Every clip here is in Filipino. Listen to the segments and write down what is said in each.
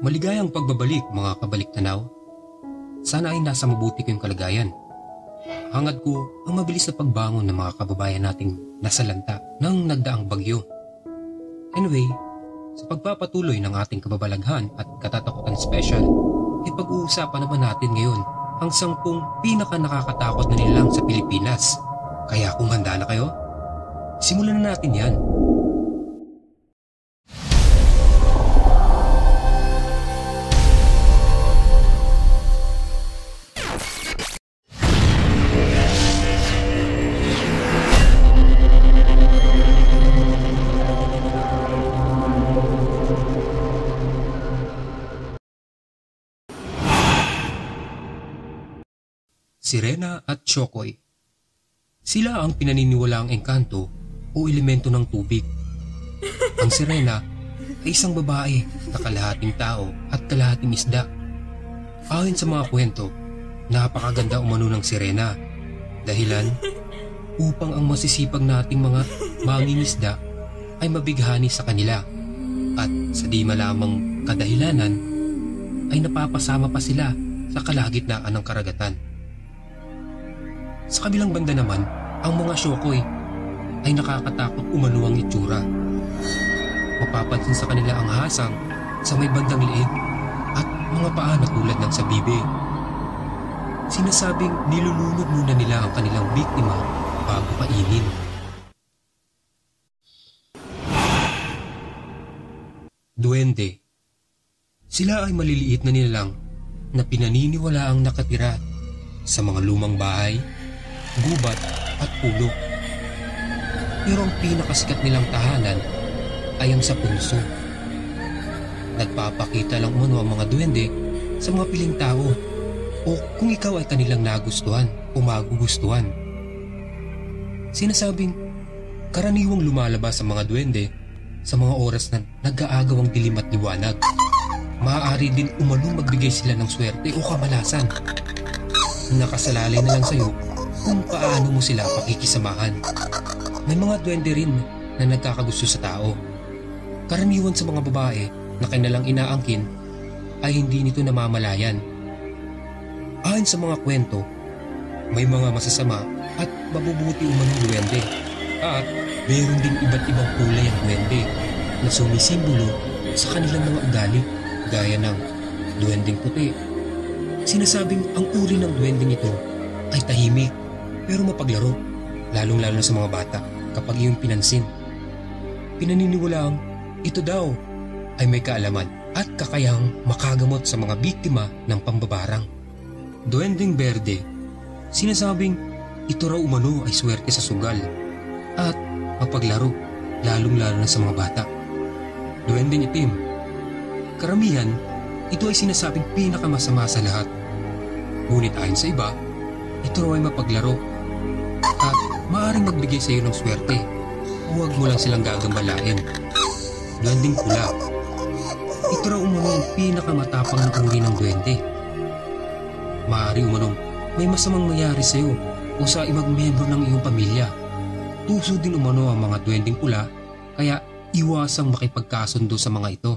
Maligayang pagbabalik mga kabalik-tanaw. Sana ay nasa mabuti kayong kalagayan. Hangad ko ang mabilis na pagbangon ng mga kababayan nating nasalanta ng nagdaang bagyo. Anyway, sa pagpapatuloy ng ating kababalaghan at katatakutan special, ipag-uusapan naman natin ngayon ang 10 pinaka nakakatakot na nilalang sa Pilipinas. Kaya kung handa na kayo, simulan na natin yan. Sirena at Chokoy. Sila ang pinaniniwalaang engkanto o elemento ng tubig. Ang sirena ay isang babae na kalahating tao at kalahating isda. Ayon sa mga kwento, napakaganda umano ng sirena. Dahilan upang ang masisipag nating mga mangingisda ay mabighani sa kanila. At sa di malamang kadahilanan ay napapasama pa sila sa kalagitnaan ng karagatan. Sa kabilang banda naman, ang mga Chokoy ay nakakatakot umano ang itsura. Mapapansin sa kanila ang hasang sa may bandang liig at mga paa na tulad ng sa bibe. Sinasabing nilulunod muna nila ang kanilang biktima bago kainin. Duwende. Sila ay maliliit na nilalang na pinaniniwalaang nakatira sa mga lumang bahay, gubat at pulo. Pero ang pinakasikat nilang tahanan ay ang sa punso. Nagpapakita lang umano ang mga duwende sa mga piling tao o kung ikaw ay kanilang nagustuhan o magugustuhan. Sinasabing karaniwang lumalabas ang mga duwende sa mga oras na nag-aagaw ang dilim at liwanag. Maaari din umano magbigay sila ng swerte o kamalasan. Nakasalalay na lang sa'yo kung paano mo sila pakikisamahan. May mga duwende rin na nagkakagusto sa tao. Karaniwan sa mga babae na kanilang inaangkin ay hindi nito namamalayan. Ayon sa mga kwento, may mga masasama at mabubuti umanong duwende. At mayroon din iba't ibang kulay ang duwende na sumisimbolo sa kanilang mga ugali gaya ng duwendeng puti. Sinasabing ang uri ng duwendeng ito ay tahimik pero mapaglaro, lalong-lalo na sa mga bata kapag iyong pinansin. Pinaniniwalaang ito daw ay may kaalaman at kakayahang makagamot sa mga biktima ng pambabarang. Duwendeng berde. Sinasabing ito raw umano ay swerte sa sugal at mapaglaro, lalong-lalo na sa mga bata. Duwendeng itim. Karamihan, ito ay sinasabing pinakamasama sa lahat. Ngunit ayon sa iba, ito raw ay mapaglaro at maaaring magbigay sa iyo ng swerte. Huwag mo lang silang gagambalain. Duwendeng pula. Ito raw umano ang pinakamatapang na uri ng duwende. Maaari umanong may masamang mayari sa iyo o sa ibang miyembro ng iyong pamilya. Tuso din umano ang mga duwendeng pula kaya iwasang makipagkasundo sa mga ito.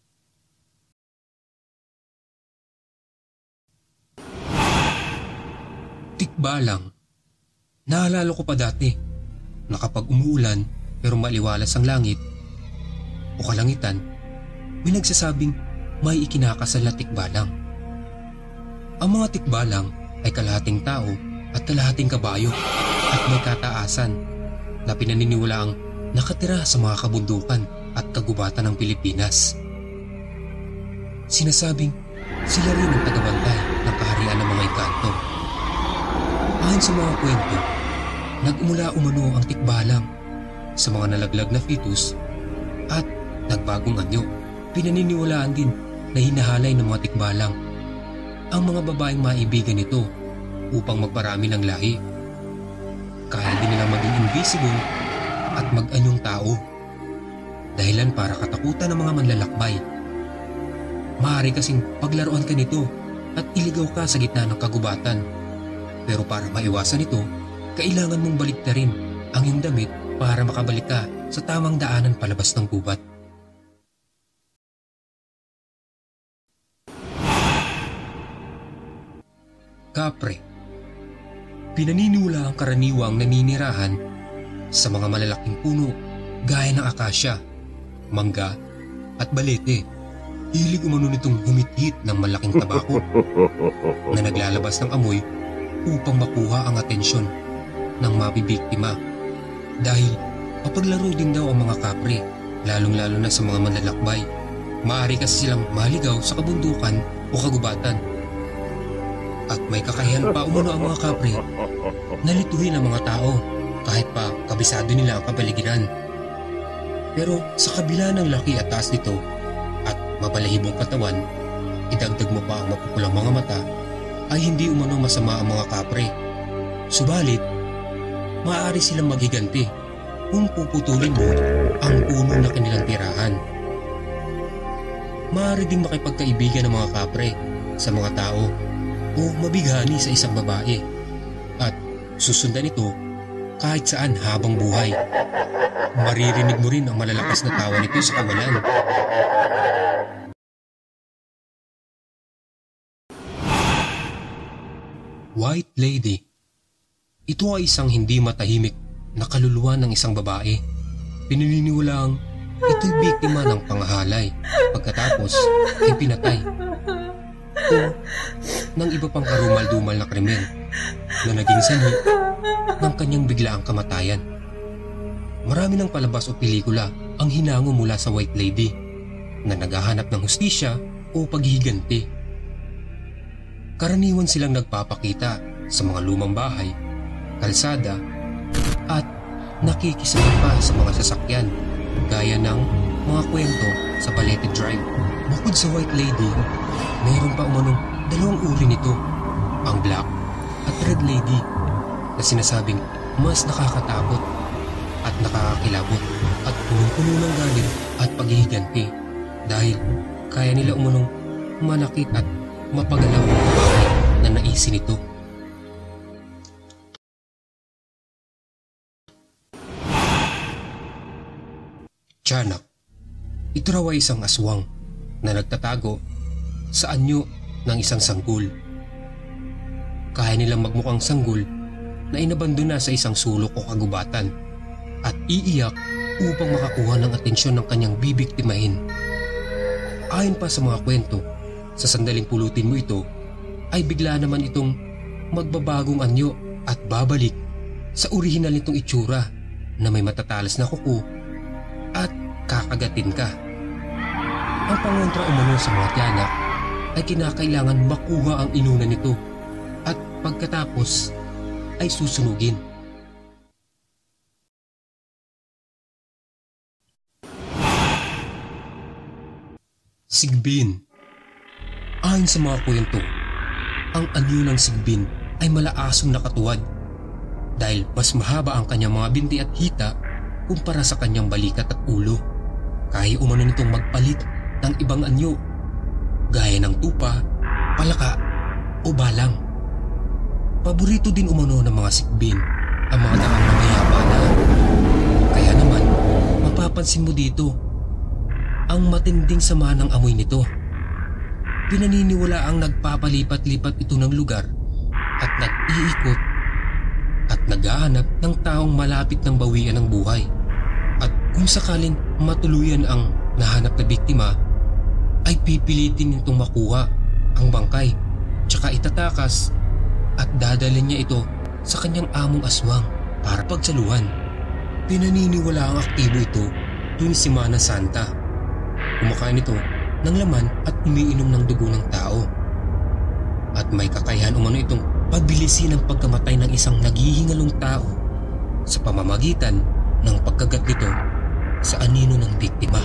Tikbalang. Naalala ko pa dati na kapag umuulan pero maliwalas ang langit o kalangitan, may nagsasabing may ikinakasal na tikbalang. Ang mga tikbalang ay kalahating tao at kalahating kabayo at may kataasan na pinaniniwalaang nakatira sa mga kabundukan at kagubatan ng Pilipinas. Sinasabing sila rin ang tagabantay ng kaharian ng mga engkanto. Ayon sa mga kwento, nagmula umano ang tikbalang sa mga nalaglag na fetus at nagbagong anyo. Pinaniniwalaan din na hinahalay ng mga tikbalang ang mga babaeng maibigan nito upang magparami ng lahi. Kaya din nilang maging invisible at mag-anyong tao. Dahilan para katakutan ng mga manlalakbay. Maaari kasing paglaruan ka nito at iligaw ka sa gitna ng kagubatan. Pero para maiwasan ito, kailangan mong baliktarin ang iyong damit para makabalik ka sa tamang daanan palabas ng gubat. kapre. Pinaniniwala ang karaniwang naninirahan sa mga malalaking puno gaya ng akasya, mangga at balete. Hilig umano nitong humithit ng malaking tabako na naglalabas ng amoy upang makuha ang atensyon ng mabibiktima. Dahil mapaglaro din daw ang mga kapre, lalong-lalo na sa mga manlalakbay. Maaari kasi silang maligaw sa kabundukan o kagubatan. At may kakayahan pa umano ang mga kapre na lituhin ang mga tao kahit pa kabisado nila ang kapaligiran. Pero sa kabila ng laki at taas nito at mabalahibong katawan, idagdag mo pa ang mapupulang mga mata, ay hindi umano masama ang mga kapre. Subalit, maaari silang magiganti kung puputulin mo ang puno na kanilang tirahan. Maaari ding makipagkaibigan ng mga kapre sa mga tao o mabighani sa isang babae at susundan ito kahit saan habang buhay. Maririnig mo rin ang malalakas na tawa nito sa kawalan. White Lady. Ito ay isang hindi matahimik na kaluluwa ng isang babae. Pinaniniwalaang ito'y biktima ng panghahalay pagkatapos ay pinatay o ng iba pang karumal-dumal na krimen na naging sanhi ng kanyang biglaang kamatayan. Marami ng palabas o pelikula ang hinango mula sa White Lady na naghahanap ng hustisya o paghihiganti. Karaniwan silang nagpapakita sa mga lumang bahay, kalsada at nakikisama pa sa mga sasakyan gaya ng mga kwento sa Balete Drive. Bukod sa White Lady, mayroon pa umanong dalawang uri nito, ang Black at Red Lady, na sinasabing mas nakakatakot at nakakakilabot at punong-puno ng galit at paghihiganti dahil kaya nila umanong manakit at mapagalaw ang babae na naisin nito. Tiyanak. Ito raw ay isang aswang na nagtatago sa anyo ng isang sanggol. Kaya nilang magmukhang sanggol na inabandona sa isang sulok o kagubatan at iiyak upang makakuha ng atensyon ng kanyang bibiktimahin. Ayon pa sa mga kwento, sa sandaling pulutin mo ito ay bigla naman itong magbabagong anyo at babalik sa orihinal nitong itsura na may matatalas na kuko at kakagatin ka. Ang pangontra umano sa mga tiyanak ay kinakailangan makuha ang inuna nito at pagkatapos ay susunugin. Sigbin. Ayon sa mga kwento, ang anyo ng sigbin ay malaasong nakatuwad dahil mas mahaba ang kanyang mga binti at hita kumpara sa kanyang balikat at ulo. Kaya umano nitong magpalit ng ibang anyo gaya ng tupa, palaka o balang. Paborito din umano ng mga sigbin ang mga daang mayabana. Kaya naman mapapansin mo dito ang matinding sama ng amoy nito. Pinaniniwala ang nagpapalipat-lipat ito ng lugar at nag-iikot at naghahanap ng taong malapit ng bawian ng buhay. At kung sakaling matuluyan ang nahanap na biktima, ay pipilitin nitong makuha ang bangkay tsaka itatakas at dadalhin niya ito sa kanyang among aswang para pagsaluhan. Pinaniniwala ang aktibo ito tuwing Semana Santa. Kumakain ito ng laman at umiinom ng dugo ng tao. At may kakayahan umano itong pabilisin ang pagkamatay ng isang naghihingalong tao sa pamamagitan ng pagkagat nito sa anino ng biktima.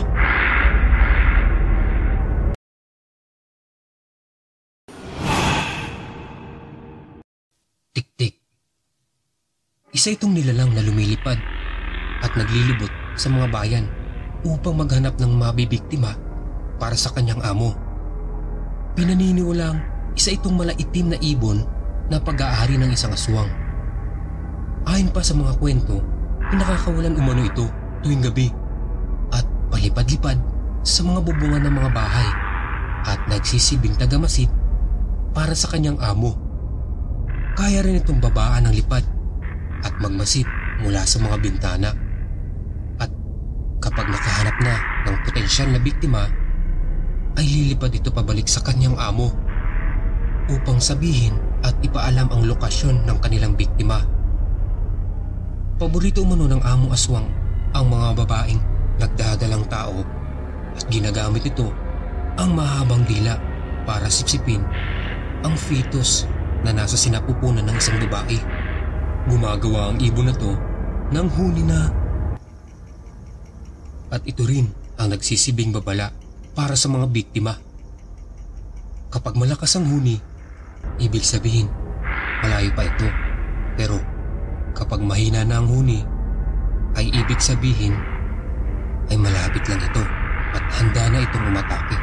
Tik-tik. Isa itong nilalang na lumilipad at naglilibot sa mga bayan upang maghanap ng mabibiktima para sa kanyang amo. Pinaniniwalang isa itong malaitim na ibon na pag-aari ng isang aswang. Ayon pa sa mga kwento, nakakawalan umano ito tuwing gabi at palipad-lipad sa mga bubungan ng mga bahay at nagsisibing tagamasid para sa kanyang amo. kaya rin itong babaan ng lipad at magmasid mula sa mga bintana. At kapag nakahanap na ng potensyal na biktima, ay lilipad ito pabalik sa kanyang amo upang sabihin at ipaalam ang lokasyon ng kanilang biktima. Paborito umano ng among aswang ang mga babaeng nagdadalang tao at ginagamit ito ang mahabang dila para sipsipin ang fetus na nasa sinapupunan ng isang babae. Gumagawa ang ibon na to ng huni na. At ito rin ang nagsisibing babala para sa mga biktima. Kapag malakas ang huni, ibig sabihin malayo pa ito. Pero kapag mahina na ang huni, ay ibig sabihin ay malapit lang ito at handa na itong umatake.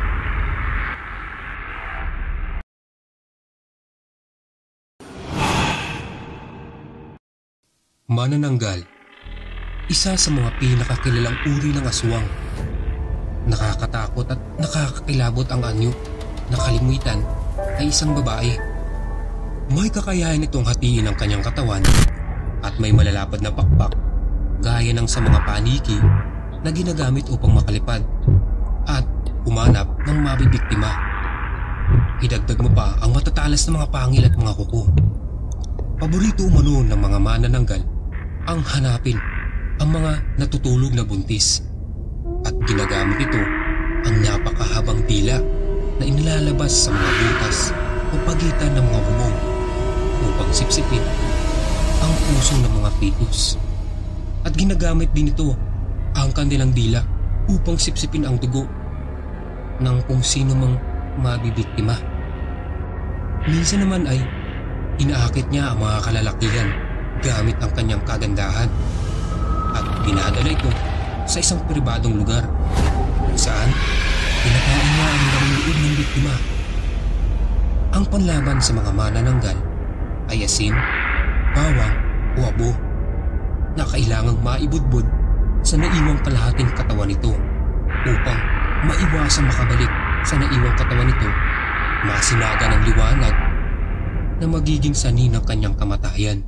Manananggal, isa sa mga pinakakilalang uri ng aswang. Nakakatakot at nakakakilabot ang anyo na kalimitan ay isang babae. May kakayahan itong hatiin ang kanyang katawan at may malalapad na pakpak gaya ng sa mga paniki na ginagamit upang makalipad at umanap ng mabibiktima. Idagdag mo pa ang matatalas na mga pangil at mga kuko. Paborito umano ng mga manananggal ang hanapin ang mga natutulog na buntis at ginagamit ito ang napakahabang dila na inilalabas sa mga butas o pagitan ng mga bubong upang sipsipin ang puso ng mga fetus. At ginagamit din ito ang kanilang dila upang sipsipin ang dugo ng kung sino mang mabibiktima. Minsan naman ay inaakit niya ang mga kalalakihan gamit ang kanyang kagandahan at dinadala ito sa isang pribadong lugar kung saan pinakain niya ang larong loob ng biktima. Ang panlaban sa mga manananggal ay asin, bawang o abo na kailangang maibudbud sa naiwang kalahating katawan nito upang maiwasang makabalik sa naiwang katawan nito, masinaga ng liwanag na magiging sanhi ng kanyang kamatayan.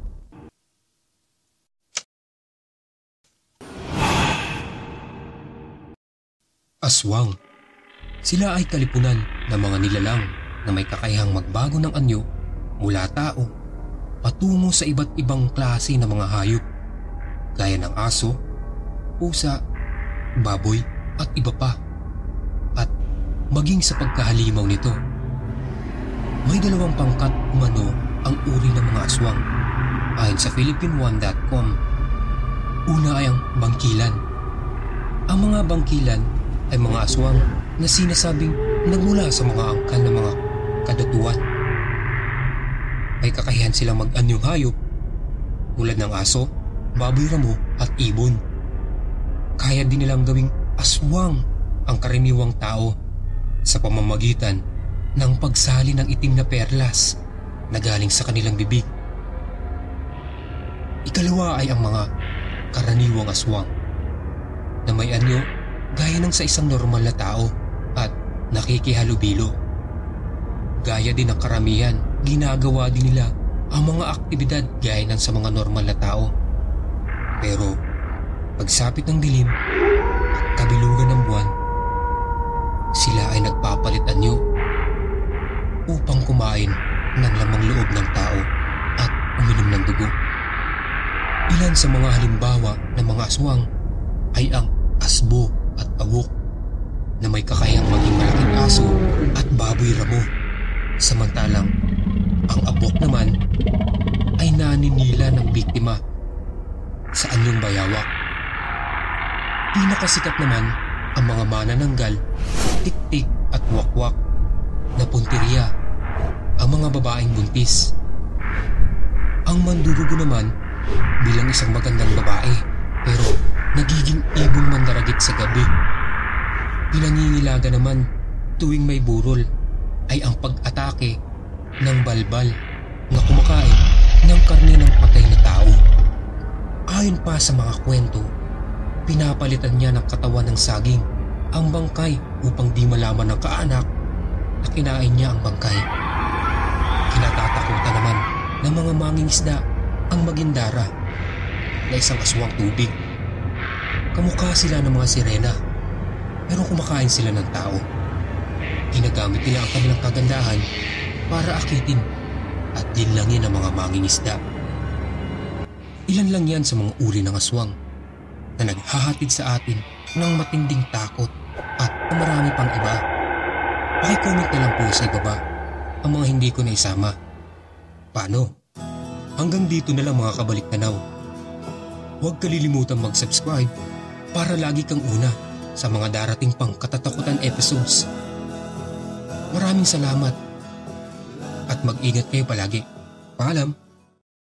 Aswang. Sila ay kalipunan ng mga nilalang na may kakayahang magbago ng anyo mula tao patungo sa iba't ibang klase ng mga hayop gaya ng aso, pusa, baboy at iba pa. At maging sa pagkahalimaw nito, may dalawang pangkat umano ang uri ng mga aswang ayon sa Philippine1.com. Una ay ang bangkilan. Ang mga bangkilan ay mga aswang na sinasabing nagmula sa mga angkan ng mga kadatuan. May kakayahan silang mag-anyong hayop tulad ng aso, baboy ramo at ibon. Kaya din nilang gawing aswang ang karaniwang tao sa pamamagitan ng pagsali ng itim na perlas na galing sa kanilang bibig. Ikalawa ay ang mga karaniwang aswang na may anyo gaya ng sa isang normal na tao at nakikihalubilo. Gaya din ng karamihan, ginagawa din nila ang mga aktibidad gaya ng sa mga normal na tao. Pero pagsapit ng dilim at kabilugan ng buwan, sila ay nagpapalit anyo upang kumain ng lamang loob ng tao at uminom ng dugo. Ilan sa mga halimbawa ng mga aswang ay ang asbo at awok na may kakayang maging malaking aso at baboy ramo, samantalang ang abok naman ay naninila ng biktima sa anyong bayawak. Pinakasikat naman ang mga manananggal, tiktik at wakwak na punteriya, ang mga babaeng buntis. Ang mandurugo naman bilang isang magandang babae pero nagiging ibong mandaragit sa gabi. Pinangingilaga naman tuwing may burol ay ang pag-atake ng balbal na kumakain ng karne ng patay na tao. Ayon pa sa mga kwento, pinapalitan niya ng katawan ng saging ang bangkay upang di malaman ng kaanak na kinain niya ang bangkay. Kinatatakutan naman ng mga mangingisda ang Magindara na isang aswang tubig. Kamukha sila ng mga sirena pero kumakain sila ng tao. Ginagamit nila ang kanilang kagandahan para akitin at linlangin ang mga mangingisda. Ilan lang yan sa mga uri ng aswang na naghahatid sa atin ng matinding takot at marami pang iba. Paki-comment na lang po sa ibaba ang mga hindi ko na isama. Paano? Hanggang dito na lang mga kabalik-tanaw. Huwag kalilimutang mag-subscribe para lagi kang una sa mga darating pang katatakutan episodes. Maraming salamat at mag-ingat kayo palagi. Paalam!